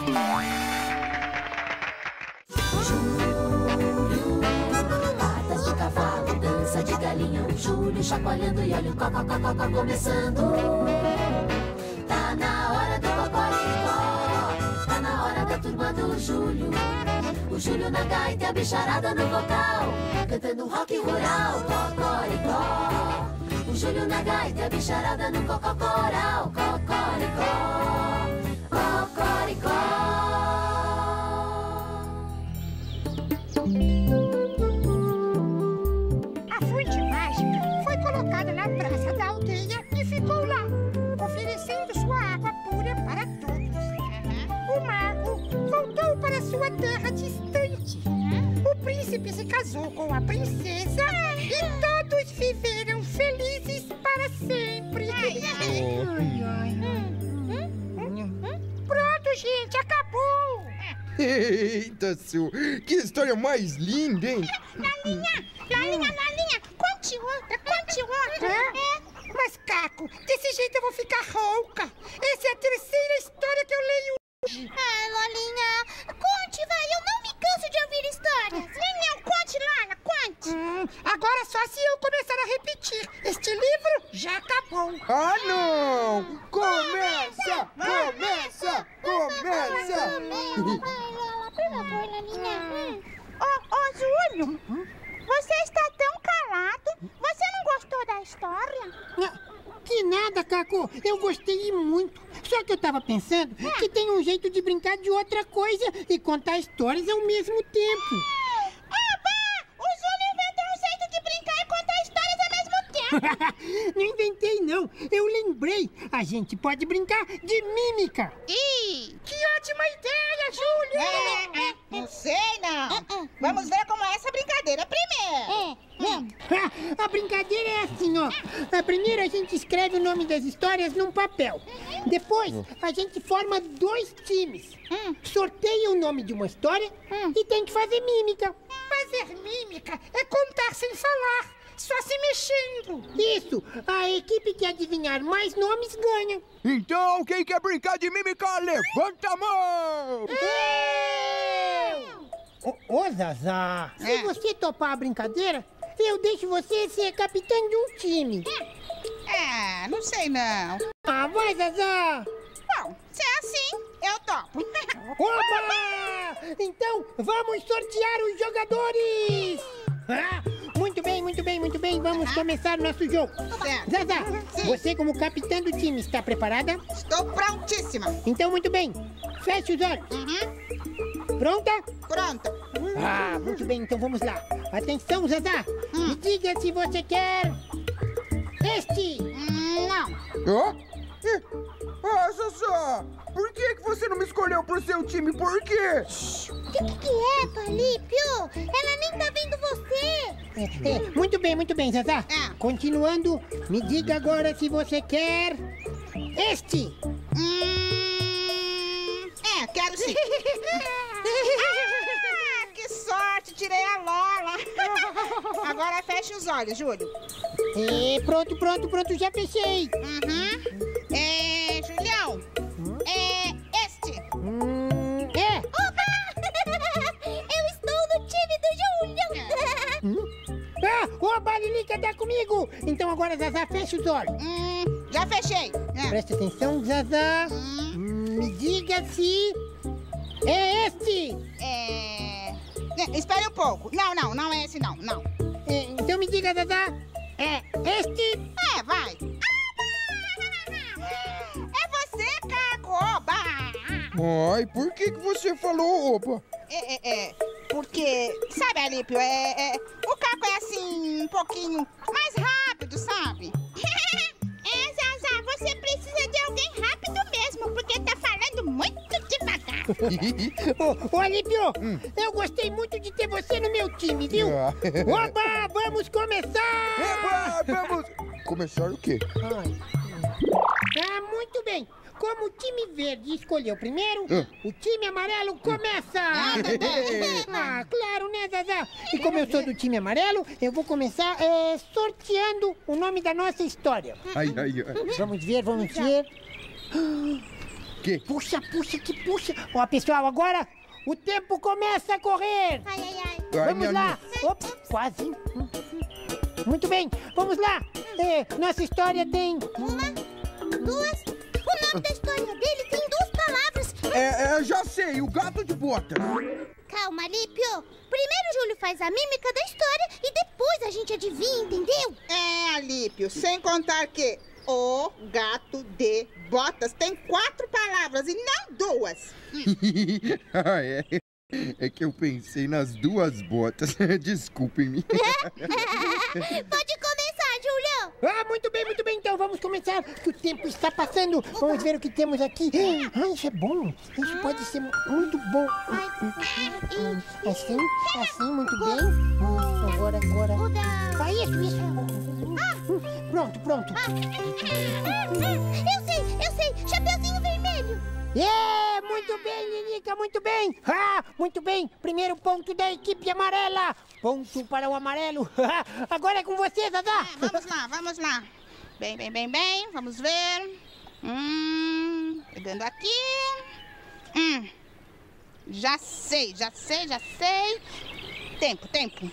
Júlio, patas de cavalo, dança de galinha. O Júlio chacoalhando e olha o cocó começando. Tá na hora do cocoricó, tá na hora da turma do Júlio. O Júlio na gaita e a bicharada no vocal, cantando rock rural, cocoricó. O Júlio na gaita e a bicharada no cococoral, cocoricó, cocoricó. A fonte mágica foi colocada na praça da aldeia e ficou lá, oferecendo sua água pura para todos. O mago voltou para sua terra distante. O príncipe se casou com a princesa e todos viveram felizes para sempre. Pronto, gente, acabou. Eita, Su, que história mais linda, hein? Lalinha, conte outra. Mas, Caco, desse jeito eu vou ficar rouca. Essa é a terceira história que eu leio hoje. Lolinha, conte, vai, eu não me canso de ouvir histórias. Não, conte, Lala, conte. Agora só se eu começar a repetir. Este livro já acabou. Ah, não! Começa! Vai, Lala, por favor, Lalinha. Ô, Júlio, você está tão calado. Você não gostou da história? Que nada, Caco. Eu gostei muito. Só que eu tava pensando que tem um jeito de brincar de outra coisa e contar histórias ao mesmo tempo. O Júlio inventou um jeito de brincar e contar histórias ao mesmo tempo. Não inventei, não. Eu lembrei. A gente pode brincar de mímica. Que ótima ideia, Júlio! Não sei, não. Vamos ver como é essa brincadeira primeiro. A brincadeira é assim, ó. Primeiro a gente escreve o nome das histórias num papel. Depois a gente forma 2 times. Sorteia o nome de uma história e tem que fazer mímica. Fazer mímica é contar sem falar, só se mexendo. Isso, a equipe que adivinhar mais nomes ganha. Então, quem quer brincar de mímica, levanta a mão! Ô, Zazá, se você topar a brincadeira, eu deixo você ser capitão de um time. Não sei, não. Vai, Zazá! Bom, se é assim, eu topo. Opa! Então, vamos sortear os jogadores! Muito bem, vamos começar nosso jogo. Certo. Zazá, Sim. você como capitã do time está preparada? Estou prontíssima. Então, muito bem, feche os olhos. Pronta? Pronta. Muito bem, então vamos lá. Atenção, Zazá, me diga se você quer este. Não. Zazá, por que você não me escolheu pro seu time? Por quê? O que é, Palípio? Ela nem tá vendo você. Muito bem, Zazá. Continuando, me diga agora se você quer este. Quero sim. Que sorte, tirei a Lola. Agora feche os olhos, Júlio. Pronto, já fechei. Julião, este. Opa! Eu estou no time do Júlio. Oba, Lilica, tá comigo. Então agora, Zazá, fecha os olhos. Já fechei. Presta atenção, Zazá. Me diga se é este. Espere um pouco. Não é esse não. Então me diga, Zazá, é este? Vai. É você, Caco, oba. Ai, por que você falou opa? Porque, sabe, Alípio, o Caco é assim, um pouquinho mais rápido, sabe? Zazá, você precisa de alguém rápido mesmo, porque tá falando muito devagar. Ô, Alípio, eu gostei muito de ter você no meu time, viu? Oba, vamos começar! Vamos! Começar o quê? Muito bem. Como o time verde escolheu primeiro, o time amarelo começa! Claro, né, Zazá? E como eu sou do time amarelo, eu vou começar sorteando o nome da nossa história. Ai. Vamos ver. quê? Puxa, que puxa. Ó, pessoal, agora o tempo começa a correr. Ai. Vamos lá. Ops, quase. Muito bem, vamos lá. Nossa história tem... 1, 2... O nome da história dele tem 2 palavras. Já sei, o gato de botas. Calma, Alípio. Primeiro o Júlio faz a mímica da história e depois a gente adivinha, entendeu? Alípio, sem contar que o gato de botas tem 4 palavras e não 2. É que eu pensei nas 2 botas. Desculpem-me. Pode começar, Julião. Muito bem. Então vamos começar, que o tempo está passando. Vamos ver o que temos aqui. Isso é bom. Isso pode ser muito bom. Assim, muito bem. Agora. Isso. Pronto. Eu sei. Chapeuzinho vermelho. Muito bem, Lilica, muito bem. Muito bem. Primeiro ponto da equipe amarela. Ponto para o amarelo. Agora é com você, Zazá. Vamos lá. Bem. Vamos ver. Pegando aqui. Já sei. Tempo.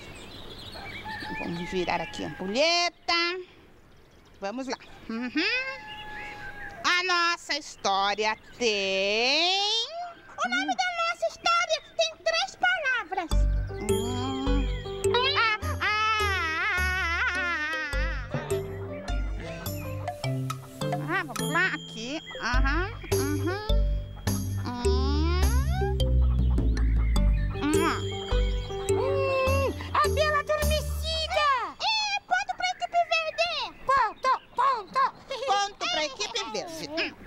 Vamos virar aqui a ampulheta. Vamos lá. A nossa história tem... O nome da nossa história tem 3 palavras. Vamos lá, aqui. A Bela Adormecida! Ponto pra equipe verde! Ponto pra equipe verde.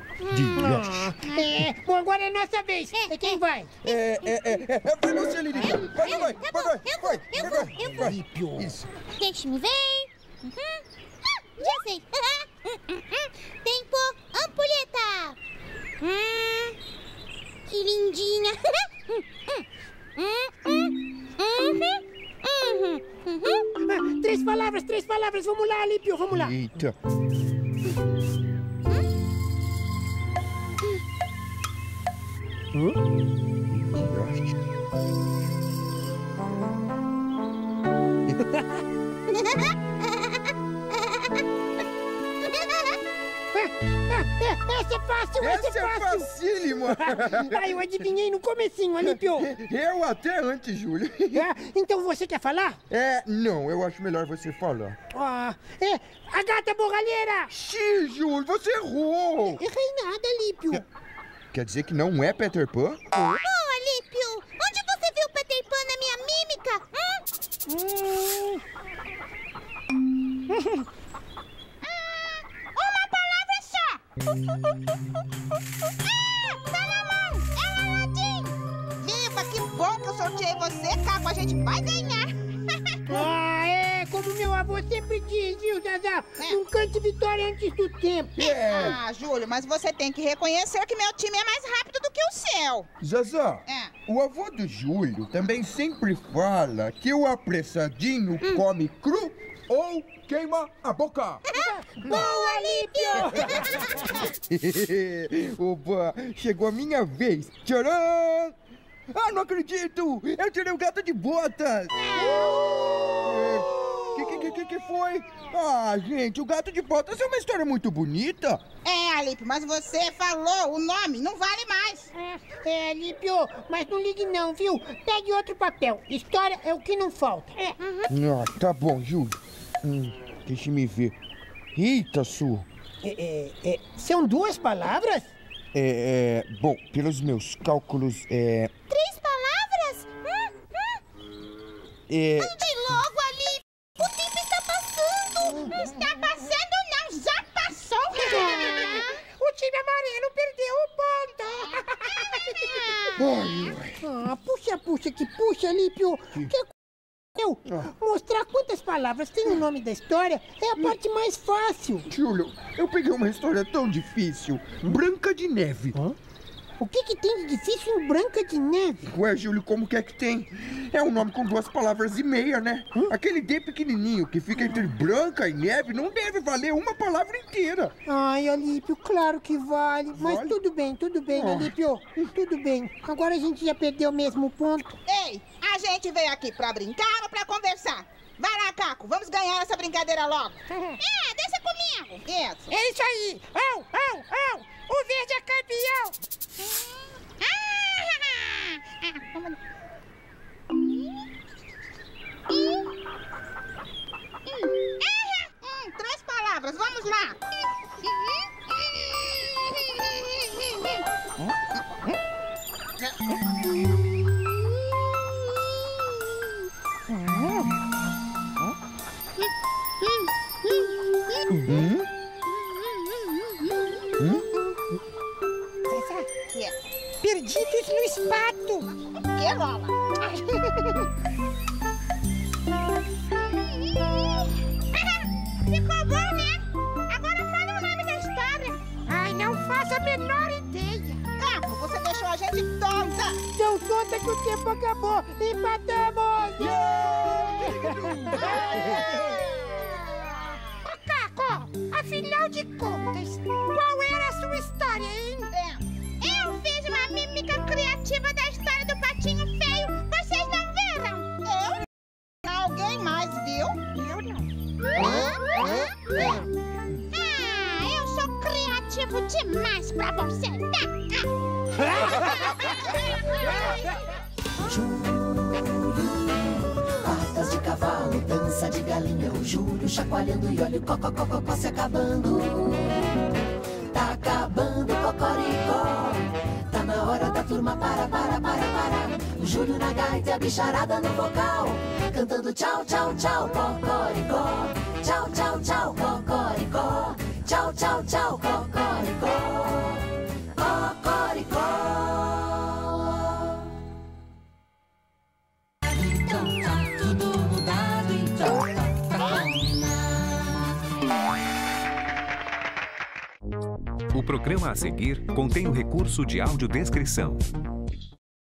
Bom, agora é nossa vez. Quem vai? Vai você, Lilica. Vai. Eu vou. Isso. Deixe-me ver. Já sei. Tempo, ampulheta. Que lindinha. 3 palavras. Vamos lá, Alípio, vamos lá. Eita. Essa é fácil. Essa é facílima. Eu adivinhei no comecinho, Alípio. Eu até antes, Júlio. Então você quer falar? Não, eu acho melhor você falar. A gata borralheira. Xiii, Júlio, você errou. Errei nada, Alípio. Quer dizer que não é Peter Pan? Alípio, onde você viu Peter Pan na minha mímica? Uma palavra só. Tá na mão. É Aladim. Viva, que bom que eu sorteei você, Caco. A gente vai ganhar. Como meu avô sempre diz, viu, Zazá? Não cante vitória antes do tempo. Júlio, mas você tem que reconhecer que meu time é mais rápido do que o seu. Zazá, o avô do Júlio também sempre fala que o apressadinho come cru ou queima a boca. Boa, Alípio! Opa, chegou a minha vez. Tcharam! Não acredito! Eu tirei o gato de botas! Que foi? Gente, o gato de botas é uma história muito bonita. Alípio, mas você falou o nome, não vale mais. Alípio, mas não ligue não, viu? Pegue outro papel. História é o que não falta. Tá bom, Júlio. Deixa-me ver. Eita, Su. São 2 palavras? Bom, pelos meus cálculos, 3 palavras? Ande logo, Alípio. O tempo está passando. Está passando não, já passou. O time amarelo perdeu o ponto. Puxa, que puxa, Alípio. Mostrar quantas palavras tem o nome da história é a parte mais fácil. Júlio, eu peguei uma história tão difícil. Branca de Neve. O que tem de difícil em Branca de Neve? Ué, Júlio, como que é que tem? É um nome com 2 palavras e meia, né? Aquele D pequenininho que fica entre branca e neve não deve valer uma palavra inteira. Ai, Alípio, claro que vale. Mas Vale? tudo bem, Alípio. Tudo bem. Agora a gente já perdeu mesmo o ponto. Ei, a gente veio aqui pra brincar ou pra conversar? Vai lá, Caco, vamos ganhar essa brincadeira logo. Deixa comigo. Isso. É isso aí. O verde é campeão. Vamos... 3 palavras, vamos lá. Perdidos no espato. Que rola? Ficou bom, né? Agora fala o nome da história. Ai, não faço a menor ideia. Caco, você deixou a gente tonta. Tão tonta que o tempo acabou. Empatamos! Ô, Caco, afinal de contas, qual era a sua história, hein? Eu fiz uma mímica criativa da história do Patinho Feio. Vocês não viram? Eu? Alguém mais viu? Eu não. Eu sou criativo demais pra você. Patas de cavalo, dança de galinha, o Júlio chacoalhando e olha o cocó se acabando. Tá acabando o cocoricó, tá na hora da turma para. O Júlio na gaita e a bicharada no vocal, cantando tchau, tchau, tchau, cocoricó. Tchau, tchau, tchau, cocoricó. Tchau, tchau, tchau, cocoricó. Cocoricó. Então tá tudo mudado, então tá pra combinar. O programa a seguir contém o recurso de audiodescrição.